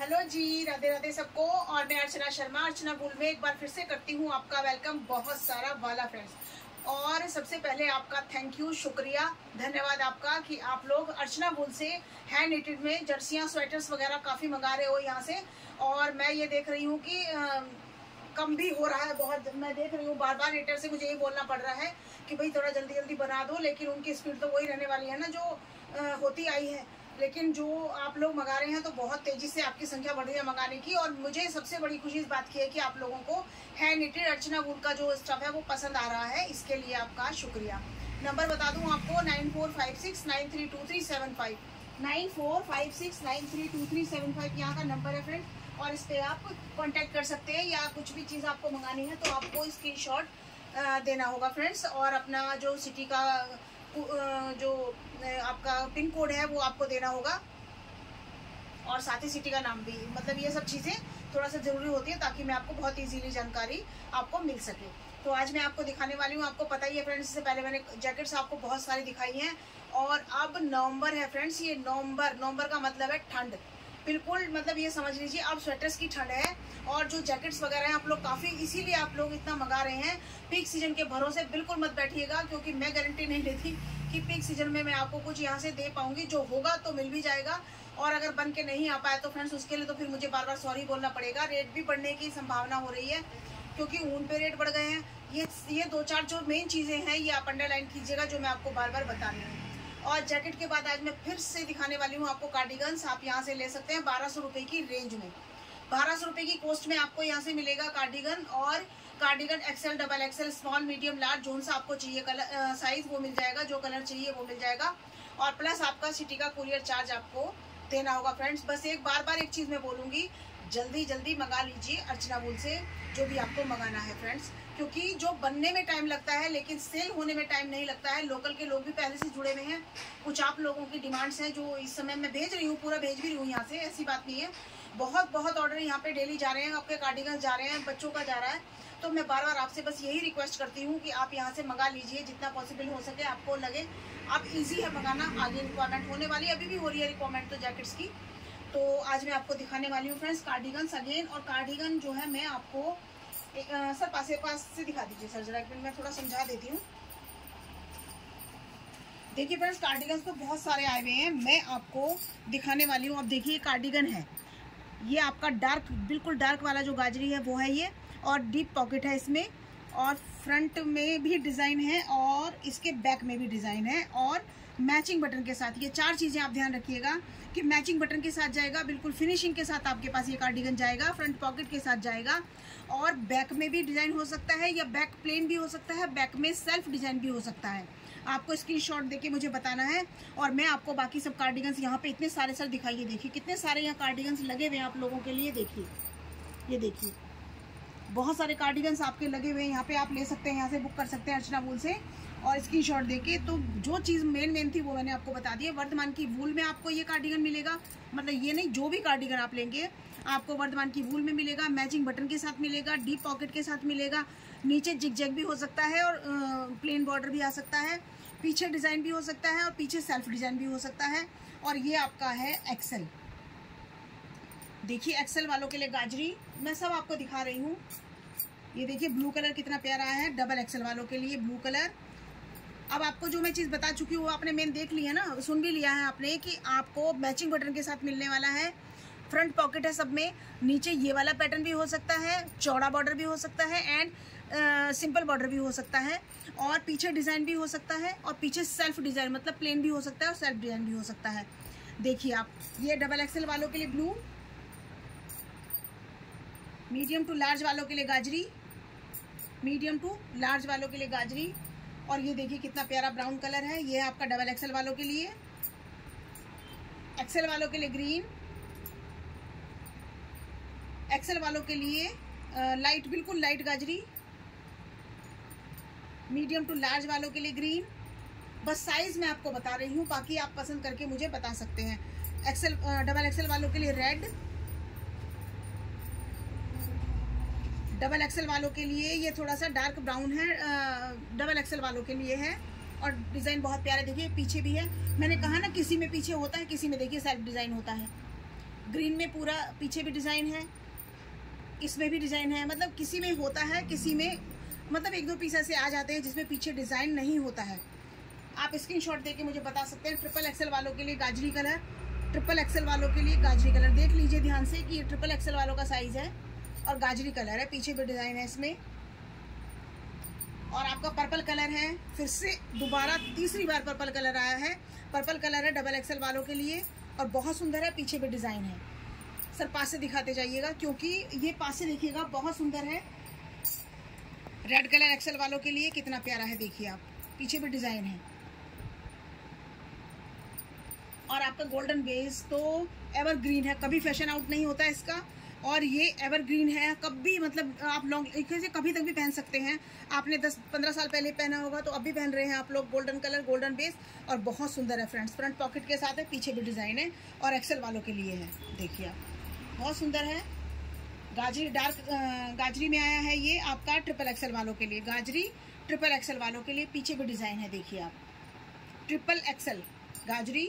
Hello जी, राधे राधे सबको। और मैं अर्चना शर्मा, अर्चना बुल में एक बार फिर से करती हूँ आपका वेलकम, बहुत सारा वाला फ्रेंड्स। और सबसे पहले आपका थैंक यू, शुक्रिया, धन्यवाद आपका कि आप लोग अर्चना बुल से हैंड निटेड में जर्सियाँ, स्वेटर्स वगैरह काफ़ी मंगा रहे हो यहाँ से। और मैं ये देख रही हूँ कि कम भी हो रहा है बहुत। मैं देख रही हूँ बार बार रेटर से मुझे यही बोलना पड़ रहा है कि भाई थोड़ा जल्दी जल्दी बना दो, लेकिन उनकी स्पीड तो वही रहने वाली है ना जो होती आई है। लेकिन जो आप लोग मंगा रहे हैं तो बहुत तेजी से आपकी संख्या बढ़ रही है मंगाने की। और मुझे सबसे बड़ी खुशी इस बात की है कि आप लोगों को हैंड निटेड अर्चना बुल का जो स्टफ है वो पसंद आ रहा है, इसके लिए आपका शुक्रिया। नंबर बता दूं आपको 9456932375, 9456932375 यहाँ का नंबर है फ्रेंड। और इस पर आप कांटेक्ट कर सकते हैं, या कुछ भी चीज़ आपको मंगानी है तो आपको स्क्रीनशॉट देना होगा फ्रेंड्स। और अपना जो सिटी का जो आपका पिन कोड है वो आपको देना होगा, और साथ ही सिटी का नाम भी। मतलब ये सब चीज़ें थोड़ा सा ज़रूरी होती है ताकि मैं आपको बहुत इजीली जानकारी आपको मिल सके। तो आज मैं आपको दिखाने वाली हूँ, आपको पता ही है फ्रेंड्स, इससे पहले मैंने जैकेट्स आपको बहुत सारी दिखाई हैं। और अब नवंबर है फ्रेंड्स, ये नवंबर का मतलब है ठंड, बिल्कुल मतलब ये समझ लीजिए अब स्वेटर्स की ठंड है। और जो जैकेट्स वगैरह हैं आप लोग काफ़ी, इसीलिए आप लोग इतना मंगा रहे हैं। पीक सीजन के भरोसे बिल्कुल मत बैठिएगा, क्योंकि मैं गारंटी नहीं लेती कि पीक सीजन में मैं आपको कुछ यहाँ से दे पाऊंगी। जो होगा तो मिल भी जाएगा, और अगर बन के नहीं आ पाया तो फ्रेंड्स उसके लिए तो फिर मुझे बार बार सॉरी बोलना पड़ेगा। रेट भी बढ़ने की संभावना हो रही है, क्योंकि ऊन पे रेट बढ़ गए हैं। ये दो चार जो मेन चीज़ें हैं ये आप अंडरलाइन कीजिएगा, जो मैं आपको बार बार बता रही हूँ। और जैकेट के बाद आज मैं फिर से दिखाने वाली हूँ आपको कार्डिगन्स। आप यहाँ से ले सकते हैं 1200 रुपये की रेंज में, 1200 रुपये की कॉस्ट में आपको यहाँ से मिलेगा कार्डिगन। और cardigan XL, double XL, small, medium, large, जोन सा आपको चाहिए कलर साइज वो मिल जाएगा, जो कलर चाहिए वो मिल जाएगा। और प्लस आपका सिटी का कुरियर चार्ज आपको देना होगा फ्रेंड्स। बस बार एक चीज़ मैं बोलूँगी, जल्दी जल्दी मंगा लीजिए अर्चना बुल से जो भी आपको मंगाना है फ्रेंड्स, क्योंकि जो बनने में टाइम लगता है लेकिन सेल होने में टाइम नहीं लगता है। लोकल के लोग भी पहले से जुड़े हुए हैं। कुछ आप लोगों की डिमांड्स हैं जो इस समय मैं भेज रही हूँ, पूरा भेज भी रही हूँ यहाँ से, ऐसी बात नहीं है। बहुत ऑर्डर यहाँ पे डेली जा रहे हैं, आपके कार्डिगन जा रहे हैं, बच्चों का जा रहा है। तो मैं बार बार आपसे बस यही रिक्वेस्ट करती हूँ कि आप यहाँ से मंगा लीजिए जितना पॉसिबल हो सके, आपको लगे अब ईजी है मंगाना। आगे रिक्वायरमेंट होने वाली, अभी भी हो रही है रिक्वायरमेंट तो जैकेट्स की। तो आज मैं आपको दिखाने वाली हूँ फ्रेंड्स कार्डिगन्स अगेन। और कार्डिगन जो है मैं आपको सर पास से दिखा दीजिए सर जरा, एक मिनट मैं थोड़ा समझा देती हूँ। देखिए फ्रेंड्स कार्डिगन्स तो बहुत सारे आए हुए हैं, मैं आपको दिखाने वाली हूँ। अब देखिए कार्डिगन है, ये आपका डार्क, बिल्कुल डार्क वाला जो गाजरी है वो है ये, और डीप पॉकेट है इसमें, और फ्रंट में भी डिज़ाइन है और इसके बैक में भी डिज़ाइन है, और मैचिंग बटन के साथ। ये चार चीज़ें आप ध्यान रखिएगा कि मैचिंग बटन के साथ जाएगा, बिल्कुल फिनिशिंग के साथ आपके पास ये कार्डिगन जाएगा, फ्रंट पॉकेट के साथ जाएगा, और बैक में भी डिज़ाइन हो सकता है, या बैक प्लेन भी हो सकता है, बैक में सेल्फ डिज़ाइन भी हो सकता है। आपको स्क्रीनशॉट देके मुझे बताना है, और मैं आपको बाकी सब कार्डिगन्स यहाँ पे इतने सारे सर दिखाइए, देखिए कितने सारे यहाँ कार्डिगन्स लगे हुए हैं आप लोगों के लिए। देखिए ये देखिए बहुत सारे कार्डिगन्स आपके लगे हुए हैं, यहाँ पे आप ले सकते हैं, यहाँ से बुक कर सकते हैं अर्चना वूल से, और स्क्रीनशॉट देके। तो जो चीज़ मेन थी वो मैंने आपको बता दी है। वर्धमान की वूल में आपको ये कार्डिगन मिलेगा, मतलब ये नहीं, जो भी कार्डिगन आप लेंगे आपको वर्धमान की वूल में मिलेगा, मैचिंग बटन के साथ मिलेगा, डीप पॉकेट के साथ मिलेगा, नीचे जिग जैग भी हो सकता है, और प्लेन बॉर्डर भी आ सकता है, पीछे डिज़ाइन भी हो सकता है, और पीछे सेल्फ डिज़ाइन भी हो सकता है। और ये आपका है एक्सेल। देखिए एक्सेल वालों के लिए गाजरी मैं सब आपको दिखा रही हूँ। ये देखिए ब्लू कलर कितना प्यारा है, डबल एक्सेल वालों के लिए ब्लू कलर। अब आपको जो मैं चीज़ बता चुकी हूँ वो आपने मेन देख ली है ना, सुन भी लिया है आपने कि आपको मैचिंग बटन के साथ मिलने वाला है। फ्रंट पॉकेट है सब में, नीचे ये वाला पैटर्न भी हो सकता है, चौड़ा बॉर्डर भी हो सकता है, एंड सिंपल बॉर्डर भी हो सकता है, और पीछे डिज़ाइन भी हो सकता है, और पीछे सेल्फ डिज़ाइन मतलब प्लेन भी हो सकता है, और सेल्फ डिज़ाइन भी हो सकता है। देखिए आप, ये डबल एक्सेल वालों के लिए ब्लू, मीडियम टू लार्ज वालों के लिए गाजरी, मीडियम टू लार्ज वालों के लिए गाजरी, और ये देखिए कितना प्यारा ब्राउन कलर है, ये है आपका डबल एक्सेल वालों के लिए। एक्सेल वालों के लिए ग्रीन, एक्सेल वालों के लिए लाइट, बिल्कुल लाइट गाजरी, मीडियम टू लार्ज वालों के लिए ग्रीन। बस साइज मैं आपको बता रही हूँ, बाकी आप पसंद करके मुझे बता सकते हैं। एक्सेल, डबल एक्सेल वालों के लिए रेड, डबल एक्सेल वालों के लिए ये थोड़ा सा डार्क ब्राउन है, डबल एक्सेल वालों के लिए है, और डिज़ाइन बहुत प्यारा। देखिए पीछे भी है, मैंने कहा ना किसी में पीछे होता है, किसी में देखिए सेल्फ डिज़ाइन होता है। ग्रीन में पूरा पीछे भी डिज़ाइन है, इसमें भी डिज़ाइन है, मतलब किसी में होता है, किसी में मतलब एक दो पीस ऐसे आ जाते हैं जिसमें पीछे डिज़ाइन नहीं होता है। आप स्क्रीनशॉट देके मुझे बता सकते हैं। ट्रिपल एक्सेल वालों के लिए गाजरी कलर, ट्रिपल एक्सेल वालों के लिए गाजरी कलर, देख लीजिए ध्यान से कि ये ट्रिपल एक्सेल वालों का साइज़ है और गाजरी कलर है, पीछे भी डिज़ाइन है इसमें। और आपका पर्पल कलर है, फिर से दोबारा तीसरी बार पर्पल कलर आया है। पर्पल कलर है डबल एक्सेल वालों के लिए और बहुत सुंदर है, पीछे भी डिज़ाइन है। सर पास से दिखाते जाइएगा क्योंकि ये पास से देखिएगा बहुत सुंदर है। रेड कलर एक्सेल वालों के लिए कितना प्यारा है, देखिए आप, पीछे भी डिज़ाइन है। और आपका गोल्डन बेस तो एवरग्रीन है, कभी फैशन आउट नहीं होता है इसका। और ये एवरग्रीन है, कभी मतलब आप लॉन्ग से कभी तक भी पहन सकते हैं। आपने 10-15 साल पहले पहना होगा तो अभी पहन रहे हैं आप लोग। गोल्डन कलर, गोल्डन बेस और बहुत सुंदर है फ्रेंड्स। फ्रंट पॉकेट के साथ है, पीछे भी डिज़ाइन है और एक्सेल वालों के लिए है, देखिए आप, बहुत सुंदर है। गाजरी डार्क गाजरी में आया है ये आपका ट्रिपल एक्सेल वालों के लिए। गाजरी ट्रिपल एक्सेल वालों के लिए, पीछे भी डिज़ाइन है, देखिए आप, ट्रिपल एक्सेल गाजरी।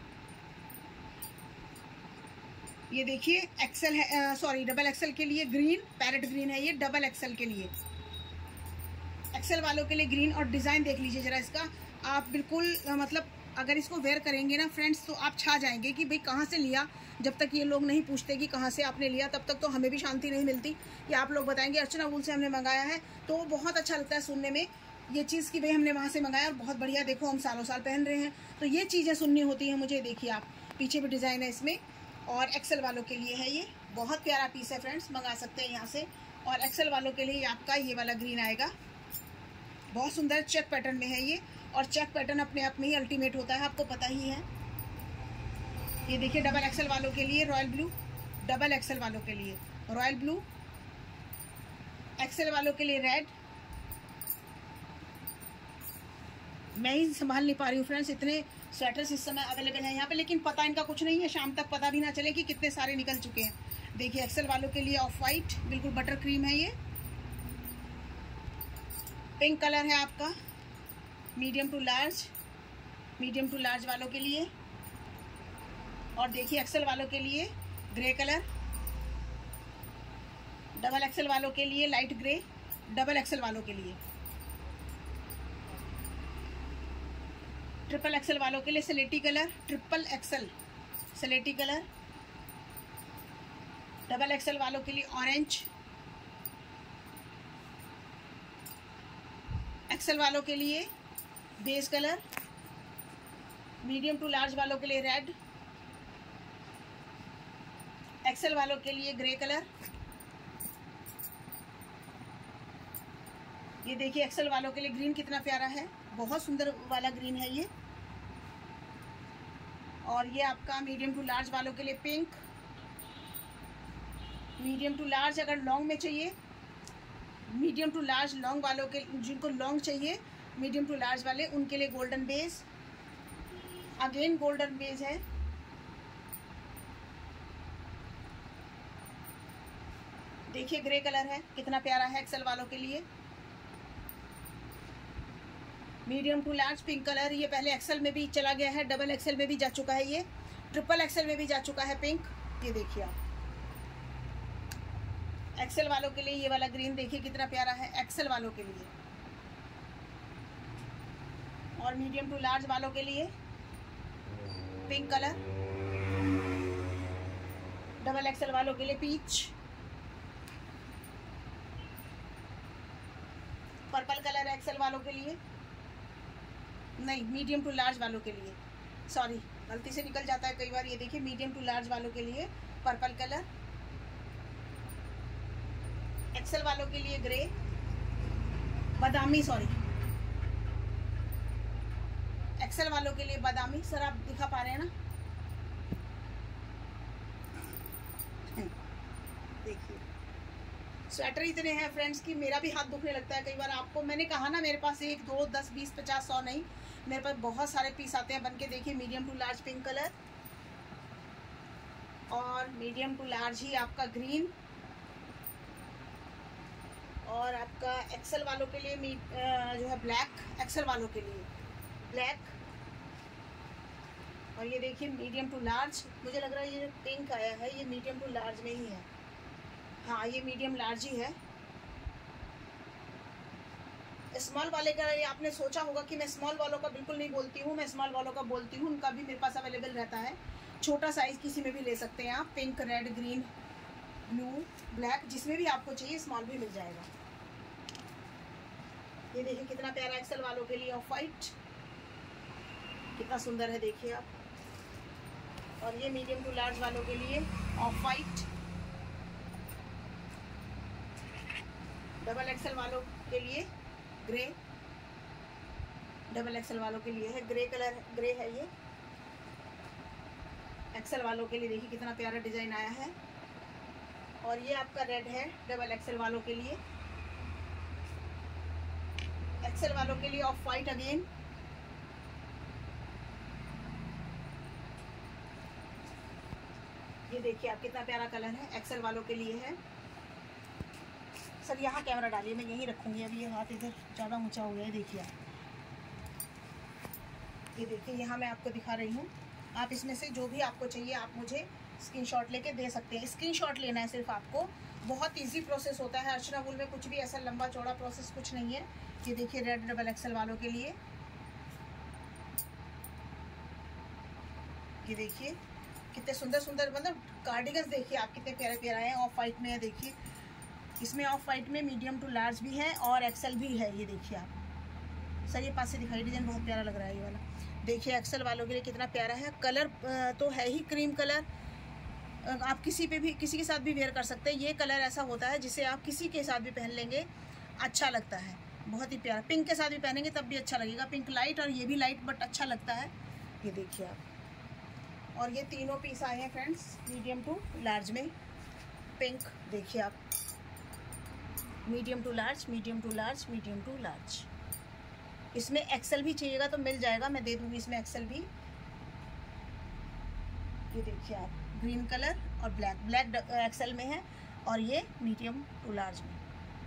ये देखिए एक्सेल है, सॉरी डबल एक्सेल के लिए ग्रीन, पैरेट ग्रीन है ये डबल एक्सेल के लिए। एक्सेल वालों के लिए ग्रीन और डिज़ाइन देख लीजिए जरा इसका। आप बिल्कुल मतलब अगर इसको वेयर करेंगे ना फ्रेंड्स तो आप छा जाएंगे कि भाई कहाँ से लिया। जब तक ये लोग नहीं पूछते कि कहाँ से आपने लिया तब तक तो हमें भी शांति नहीं मिलती। या आप लोग बताएंगे अर्चना वूल से हमने मंगाया है, तो बहुत अच्छा लगता है सुनने में ये चीज़ कि भाई हमने वहाँ से मंगाया और बहुत बढ़िया, देखो हम सालों साल पहन रहे हैं। तो ये चीज़ें सुननी होती हैं मुझे। देखिए आप, पीछे भी डिज़ाइन है इसमें और एक्सेल वालों के लिए है ये। बहुत प्यारा पीस है फ्रेंड्स, मंगा सकते हैं यहाँ से। और एक्सेल वालों के लिए आपका ये वाला ग्रीन आएगा, बहुत सुंदर चेक पैटर्न में है ये। और चेक पैटर्न अपने आप में ही अल्टीमेट होता है, आपको पता ही है। ये देखिए डबल एक्सेल वालों के लिए रॉयल ब्लू, डबल एक्सेल वालों के लिए रॉयल ब्लू, एक्सेल वालों के लिए रेड। मैं ही संभाल नहीं पा रही हूँ फ्रेंड्स, इतने स्वेटर्स इस समय अवेलेबल हैं यहाँ पे, लेकिन पता इनका कुछ नहीं है। शाम तक पता भी ना चले कि कितने सारे निकल चुके हैं। देखिए एक्सेल वालों के लिए ऑफ वाइट, बिल्कुल बटर क्रीम है ये। पिंक कलर है आपका, medium to large, medium to large वालों के लिए। और देखिए एक्सेल वालों के लिए ग्रे कलर, डबल एक्सेल वालों के लिए लाइट ग्रे, डबल एक्सेल वालों के लिए। ट्रिपल एक्सेल वालों के लिए स्लेटी कलर, ट्रिपल एक्सेल स्लेटी कलर। डबल एक्सेल वालों के लिए ऑरेंज, एक्सेल वालों के लिए base colour, medium to large वालों के लिए रेड, एक्सेल वालों के लिए ग्रे कलर। ये देखिए एक्सेल वालों के लिए ग्रीन कितना प्यारा है, बहुत सुंदर वाला ग्रीन है ये। और ये आपका मीडियम टू लार्ज वालों के लिए पिंक, मीडियम टू लार्ज अगर लॉन्ग में चाहिए, मीडियम टू लार्ज लॉन्ग वालों के, जिनको लॉन्ग चाहिए मीडियम टू लार्ज वाले, उनके लिए golden base, again golden base है। देखिए ग्रे कलर है, कितना प्यारा है एक्सेल वालों के लिए। Medium to large pink colour, ये पहले एक्सेल में भी चला गया है, डबल एक्सेल में भी जा चुका है, ये ट्रिपल एक्सेल में भी जा चुका है पिंक। ये देखिए आप, एक्सेल वालों के लिए ये वाला ग्रीन देखिए कितना प्यारा है एक्सेल वालों के लिए। और मीडियम टू लार्ज वालों के लिए पिंक कलर, डबल एक्सेल वालों के लिए पीच, पर्पल कलर एक्सेल वालों के लिए, नहीं मीडियम टू लार्ज वालों के लिए, सॉरी गलती से निकल जाता है कई बार। ये देखिए मीडियम टू लार्ज वालों के लिए पर्पल कलर, एक्सेल वालों के लिए ग्रे, बादामी, सॉरी एक्सेल वालों के लिए बादामी। सर आप दिखा पा रहे हैं ना, देखिए स्वेटर इतने हैं फ्रेंड्स कि मेरा भी हाथ दुखने लगता है कई बार। आपको मैंने कहा ना मेरे पास 1, 2, 10, 20, 50, 100 नहीं, मेरे पास बहुत सारे पीस आते हैं बन के। देखिए medium to large pink colour और मीडियम टू लार्ज ही आपका ग्रीन। और आपका एक्सेल वालों के लिए जो है ब्लैक, एक्सेल वालों के लिए ब्लैक, और ये देखिए मीडियम टू लार्ज, मुझे लग रहा है ये जो पिंक आया है ये मीडियम टू लार्ज में ही है। हाँ ये मीडियम लार्ज ही है। स्मॉल वाले का ये आपने सोचा होगा कि मैं स्मॉल वालों का बिल्कुल नहीं बोलती हूँ, मैं स्मॉल वालों का बोलती हूँ, उनका भी मेरे पास अवेलेबल रहता है। छोटा साइज़ किसी में भी ले सकते हैं आप, pink, red, green, blue, black, जिसमें भी आपको चाहिए स्मॉल भी मिल जाएगा। ये देखिए कितना प्यारा एक्सेल वालों के लिए ऑफ वाइट, कितना सुंदर है देखिए आप। और ये मीडियम टू लार्ज वालों के लिए ऑफ वाइट। डबल एक्सेल वालों के लिए ग्रे, डबल एक्सेल वालों के लिए है ग्रे कलर, ग्रे है ये। एक्सेल वालों के लिए देखिए कितना प्यारा डिजाइन आया है। और ये आपका रेड है डबल एक्सेल वालों के लिए। एक्सेल वालों के लिए ऑफ वाइट अगेन। ये देखिए आप कितना प्यारा कलर है, एक्सेल वालों के लिए है। सर यहाँ कैमरा डालिए, मैं यहीं रखूँगी, अभी ये हाथ इधर ज़्यादा ऊंचा हो गया है। देखिए आप, ये देखिए यहाँ मैं आपको दिखा रही हूँ। आप इसमें से जो भी आपको चाहिए आप मुझे स्क्रीनशॉट लेके दे सकते हैं। स्क्रीनशॉट लेना है सिर्फ आपको, बहुत इजी प्रोसेस होता है। अर्चना वूल में कुछ भी ऐसा लंबा चौड़ा प्रोसेस कुछ नहीं है। ये देखिए रेड डबल एक्सेल वालों के लिए, ये देखिए कितने सुंदर सुंदर मतलब कार्डिगन्स देखिए आप कितने प्यारे प्यारे हैं। ऑफ वाइट में है देखिए, इसमें ऑफ वाइट में मीडियम टू लार्ज भी है और एक्सेल भी है। ये देखिए आप, सर ये पास से दिखाई, डिजाइन बहुत प्यारा लग रहा है ये वाला। देखिए एक्सेल वालों के लिए कितना प्यारा है। कलर तो है ही क्रीम कलर, आप किसी पे भी किसी के साथ भी वेयर कर सकते हैं। ये कलर ऐसा होता है जिसे आप किसी के साथ भी पहन लेंगे अच्छा लगता है, बहुत ही प्यारा। पिंक के साथ भी पहनेंगे तब भी अच्छा लगेगा, पिंक लाइट और ये भी लाइट बट अच्छा लगता है। ये देखिए आप, और ये तीनों पीस आए हैं फ्रेंड्स मीडियम टू लार्ज में। पिंक देखिए आप, medium to large, medium to large, medium to large. इसमें एक्सेल भी चाहिएगा तो मिल जाएगा, मैं दे दूंगी इसमें एक्सेल भी। ये देखिए आप, ग्रीन कलर और ब्लैक, ब्लैक एक्सेल में है और ये मीडियम टू लार्ज में।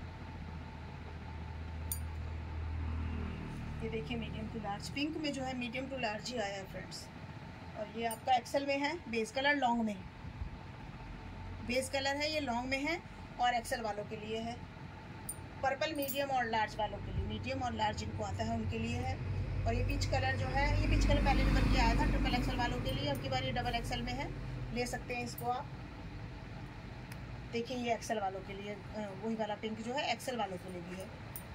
ये देखिए मीडियम टू लार्ज, पिंक में जो है मीडियम टू लार्ज ही आया है फ्रेंड्स। और ये आपका एक्सेल में है, बेस कलर लॉन्ग में, बेस कलर है ये लॉन्ग में है और एक्सेल वालों के लिए है। पर्पल मीडियम और लार्ज वालों के लिए, मीडियम और लार्ज जिनको आता है उनके लिए है। और ये पीच कलर जो है, ये पीच कलर पहले निकल के आया था ट्रिपल एक्सेल वालों के लिए, अब की बार ये डबल एक्सेल में है, ले सकते हैं इसको आप। देखिए ये एक्सेल वालों के लिए वही वाला पिंक जो है एक्सेल वालों के लिए भी है।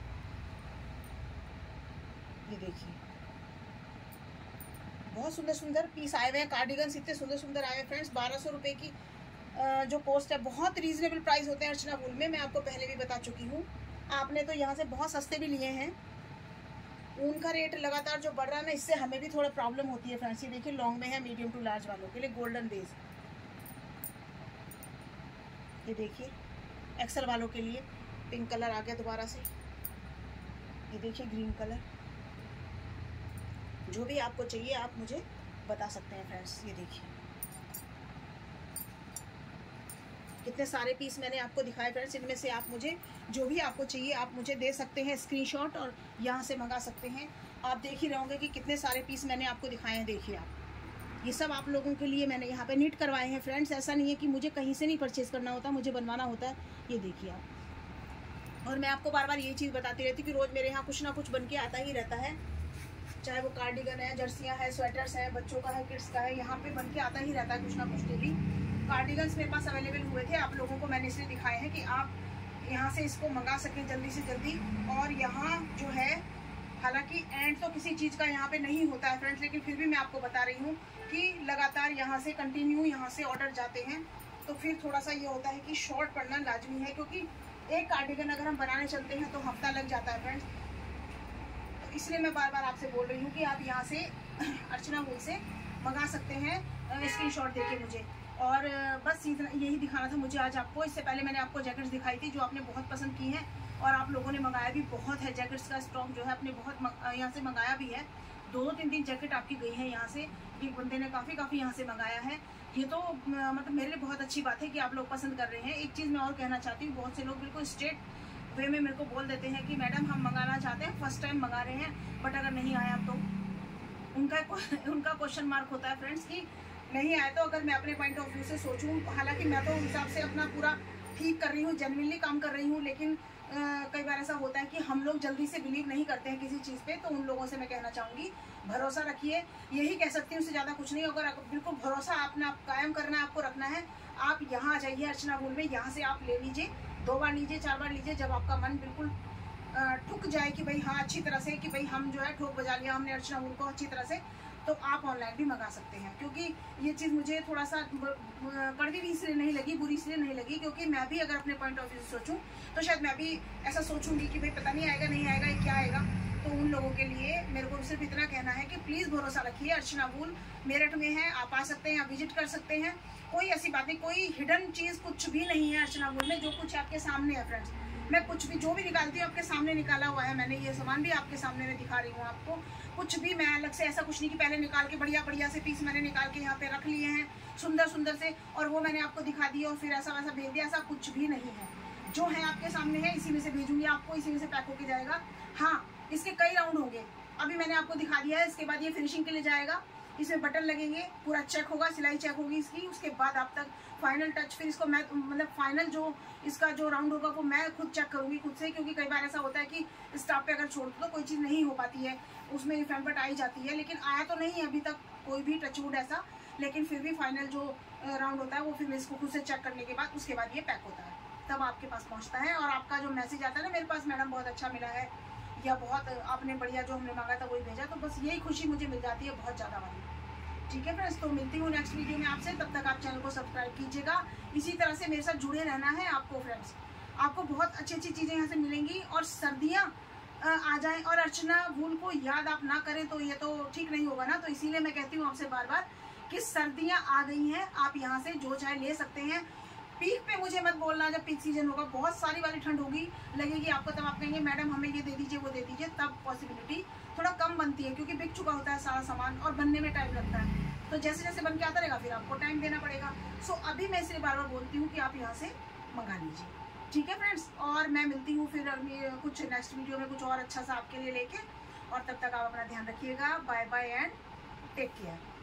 ये देखिए बहुत सुंदर सुंदर पीस आए हुए हैं, कार्डिगन्स इतने सुंदर सुंदर आए हैं फ्रेंड्स। 1200 रुपये की जो कॉस्ट है, बहुत रीजनेबल प्राइस होते हैं अर्चना वूल में, मैं आपको पहले भी बता चुकी हूँ। आपने तो यहाँ से बहुत सस्ते भी लिए हैं। ऊन का रेट लगातार जो बढ़ रहा है ना, इससे हमें भी थोड़ा प्रॉब्लम होती है फ्रेंड्स। ये देखिए लॉन्ग में है मीडियम टू लार्ज वालों के लिए, गोल्डन बेस। ये देखिए एक्सेल वालों के लिए पिंक कलर आ गया दोबारा से। ये देखिए ग्रीन कलर, जो भी आपको चाहिए आप मुझे बता सकते हैं फ्रेंड्स। ये देखिए कितने सारे पीस मैंने आपको दिखाए फ्रेंड्स, इनमें से आप मुझे जो भी आपको चाहिए आप मुझे दे सकते हैं स्क्रीनशॉट और यहाँ से मंगा सकते हैं। आप देख ही रहे होंगे कि कितने सारे पीस मैंने आपको दिखाए हैं। देखिए आप, ये सब आप लोगों के लिए मैंने यहाँ पे नीट करवाए हैं फ्रेंड्स। ऐसा नहीं है कि मुझे कहीं से नहीं परचेज़ करना होता, मुझे बनवाना होता है। ये देखिए आप, और मैं आपको बार बार यही चीज़ बताती रहती हूँ कि रोज़ मेरे यहाँ कुछ ना कुछ बन के आता ही रहता है, चाहे वो कार्डिगन है, जर्सियाँ है, स्वेटर्स है, बच्चों का है, किड्स का है, यहाँ पे बन के आता ही रहता है कुछ ना कुछ। डेली कार्डिगन्स मेरे पास अवेलेबल हुए थे, आप लोगों को मैंने इसलिए दिखाए हैं कि आप यहाँ से इसको मंगा सकें जल्दी से जल्दी। और यहाँ जो है, हालांकि एंड तो किसी चीज़ का यहाँ पे नहीं होता है फ्रेंड्स, लेकिन फिर भी मैं आपको बता रही हूँ कि लगातार यहाँ से कंटिन्यू यहाँ से ऑर्डर जाते हैं, तो फिर थोड़ा सा ये होता है कि शॉर्ट पड़ना लाजमी है, क्योंकि एक कार्डिगन अगर हम बनाने चलते हैं तो हफ्ता लग जाता है फ्रेंड्स। तो इसलिए मैं बार बार आपसे बोल रही हूँ कि आप यहाँ से अर्चना वूल से मंगा सकते हैं स्क्रीनशॉट देके मुझे। और बस यही दिखाना था मुझे आज आपको। इससे पहले मैंने आपको जैकेट्स दिखाई थी जो आपने बहुत पसंद की हैं और आप लोगों ने मंगाया भी बहुत है। जैकेट्स का स्टॉक जो है आपने बहुत यहाँ से मंगाया भी है, 2-3 जैकेट आपकी गई है यहाँ से। एक बंदे ने काफ़ी यहाँ से मंगाया है। ये तो मतलब मेरे लिए बहुत अच्छी बात है कि आप लोग पसंद कर रहे हैं। एक चीज़ मैं और कहना चाहती हूँ, बहुत से लोग बिल्कुल स्ट्रेट वे में मेरे को बोल देते हैं कि मैडम हम मंगाना चाहते हैं, फर्स्ट टाइम मंगा रहे हैं, बट अगर नहीं आया तो उनका क्वेश्चन मार्क होता है फ्रेंड्स कि नहीं आए। तो अगर मैं अपने पॉइंट ऑफ व्यू से सोचूं, हालांकि मैं तो हिसाब से अपना पूरा ठीक कर रही हूँ, जेन्युइनली काम कर रही हूँ, लेकिन कई बार ऐसा होता है कि हम लोग जल्दी से बिलीव नहीं करते हैं किसी चीज़ पे। तो उन लोगों से मैं कहना चाहूँगी भरोसा रखिए, यही कह सकती हूँ, उससे ज़्यादा कुछ नहीं। अगर बिल्कुल भरोसा आपने कायम करना है, आपको रखना है, आप यहाँ आ जाइए अर्चना वूल में, यहाँ से आप ले लीजिए, 2 बार लीजिए, 4 बार लीजिए। जब आपका मन बिल्कुल ठुक जाए कि भाई हाँ अच्छी तरह से, कि भाई हम जो है ठोक बजा लिया हमने अर्चना वूल को अच्छी तरह से, तो आप ऑनलाइन भी मंगा सकते हैं। क्योंकि ये चीज़ मुझे थोड़ा सा कड़वी भी इसलिए नहीं लगी, बुरी इसलिए नहीं लगी, क्योंकि मैं भी अगर अपने पॉइंट ऑफ व्यू से सोचूं तो शायद मैं भी ऐसा सोचूंगी कि भाई पता नहीं आएगा नहीं आएगा, ये क्या आएगा। तो उन लोगों के लिए मेरे को सिर्फ इतना कहना है कि प्लीज़ भरोसा रखिए। अर्चना वूल मेरठ में है, आप आ सकते हैं, आप विजिट कर सकते हैं। कोई ऐसी बात नहीं, कोई हिडन चीज़ कुछ भी नहीं है अर्चना वूल में। जो कुछ आपके सामने है फ्रेंड्स, मैं कुछ भी जो भी निकालती हूँ आपके सामने निकाला हुआ है। मैंने ये सामान भी आपके सामने में दिखा रही हूँ आपको। कुछ भी मैं अलग से ऐसा कुछ नहीं कि पहले निकाल के बढ़िया बढ़िया से पीस मैंने निकाल के यहाँ पे रख लिए हैं सुंदर सुंदर से, और वो मैंने आपको दिखा दिया और फिर ऐसा वैसा भेज दिया, ऐसा कुछ भी नहीं है। जो है आपके सामने है, इसी में से भेजूंगी आपको, इसी में से पैक होके जाएगा। हाँ, इसके कई राउंड होंगे, अभी मैंने आपको दिखा दिया है। इसके बाद ये फिनिशिंग के लिए जाएगा, इसमें बटन लगेंगे, पूरा चेक होगा, सिलाई चेक होगी इसकी, उसके बाद आप तक फाइनल टच। फिर इसको मैं मतलब फाइनल जो इसका जो राउंड होगा वो मैं खुद चेक करूंगी खुद से, क्योंकि कई बार ऐसा होता है कि स्टाफ पे अगर छोड़ दो तो कोई चीज़ नहीं हो पाती है, उसमें फैम्पट आई जाती है। लेकिन आया तो नहीं है अभी तक कोई भी टचवुड ऐसा, लेकिन फिर भी फाइनल जो राउंड होता है वो फिर मैं इसको खुद से चेक करने के बाद उसके बाद ये पैक होता है, तब आपके पास पहुँचता है। और आपका जो मैसेज आता है ना, मेरे पास मैडम बहुत अच्छा मिला है, या बहुत आपने बढ़िया जो हमने मांगा था वही भेजा, तो बस यही खुशी मुझे मिल जाती है बहुत ज़्यादा वाली। ठीक है फ्रेंड्स, तो मिलती हूँ नेक्स्ट वीडियो में आपसे। तब तक आप चैनल को सब्सक्राइब कीजिएगा, इसी तरह से मेरे साथ जुड़े रहना है आपको फ्रेंड्स। आपको बहुत अच्छी अच्छी चीज़ें यहाँ से मिलेंगी। और सर्दियाँ आ जाएं और अर्चना वूल को याद आप ना करें तो ये तो ठीक नहीं होगा ना। तो इसीलिए मैं कहती हूँ आपसे बार बार कि सर्दियाँ आ गई हैं, आप यहाँ से जो चाहे ले सकते हैं। पीक पे मुझे मत बोलना, जब पीक सीजन होगा बहुत सारी वाली ठंड होगी लगेगी आपको, तब आप कहेंगे मैडम हमें ये दे दीजिए वो दे दीजिए, तब पॉसिबिलिटी थोड़ा कम बनती है, क्योंकि बिक चुका होता है सारा सामान और बनने में टाइम लगता है। तो जैसे जैसे बन के आता रहेगा फिर आपको टाइम देना पड़ेगा। सो अभी मैं इसलिए बार बार बोलती हूँ कि आप यहाँ से मंगा लीजिए। ठीक है फ्रेंड्स, और मैं मिलती हूँ फिर कुछ नेक्स्ट वीडियो में कुछ और अच्छा सा आपके लिए लेके। और तब तक आप अपना ध्यान रखिएगा। Bye bye and take care.